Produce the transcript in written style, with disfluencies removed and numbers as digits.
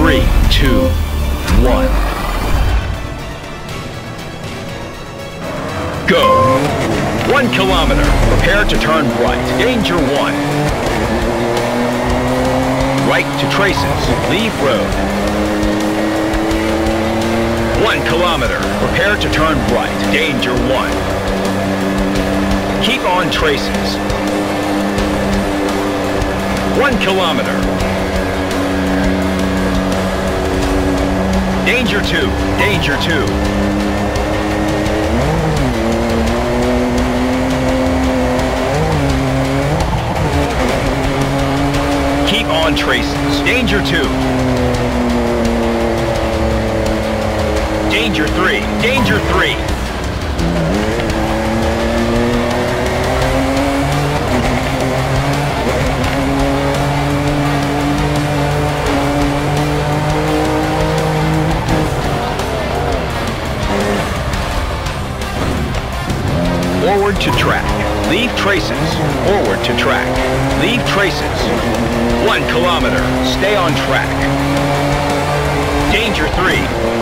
3, 2, 1. Go. 1 kilometer. Prepare to turn right. Danger 1. Right to traces. Leave road. 1 kilometer. Prepare to turn right. Danger 1. Keep on traces. 1 kilometer. Danger 2. Danger 2. Keep on traces. Danger 2. Danger 3. Danger 3. Forward to track. Leave traces. Forward to track. Leave traces. 1 kilometer. Stay on track. Danger 3.